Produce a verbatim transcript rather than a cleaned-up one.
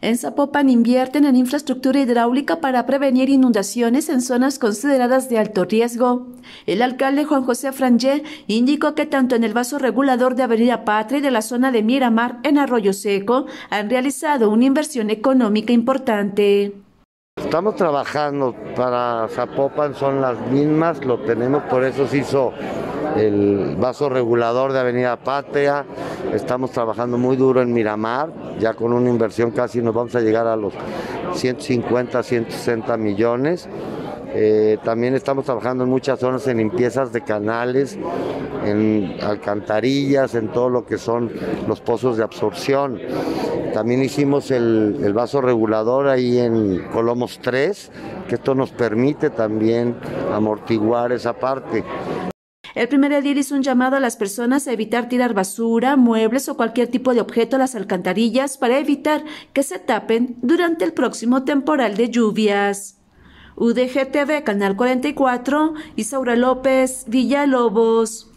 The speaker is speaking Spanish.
En Zapopan invierten en infraestructura hidráulica para prevenir inundaciones en zonas consideradas de alto riesgo. El alcalde Juan José Frangé indicó que tanto en el vaso regulador de Avenida Patria y de la zona de Miramar en Arroyo Seco han realizado una inversión económica importante. Estamos trabajando para Zapopan, son las mismas, lo tenemos, por eso se hizo el vaso regulador de Avenida Patria. Estamos trabajando muy duro en Miramar, ya con una inversión casi nos vamos a llegar a los ciento cincuenta, ciento sesenta millones. Eh, también estamos trabajando en muchas zonas en limpiezas de canales, en alcantarillas, en todo lo que son los pozos de absorción. También hicimos el, el vaso regulador ahí en Colomos tres, que esto nos permite también amortiguar esa parte. El primer edil hizo un llamado a las personas a evitar tirar basura, muebles o cualquier tipo de objeto a las alcantarillas para evitar que se tapen durante el próximo temporal de lluvias. U D G T V, Canal cuarenta y cuatro, Isaura López, Villalobos.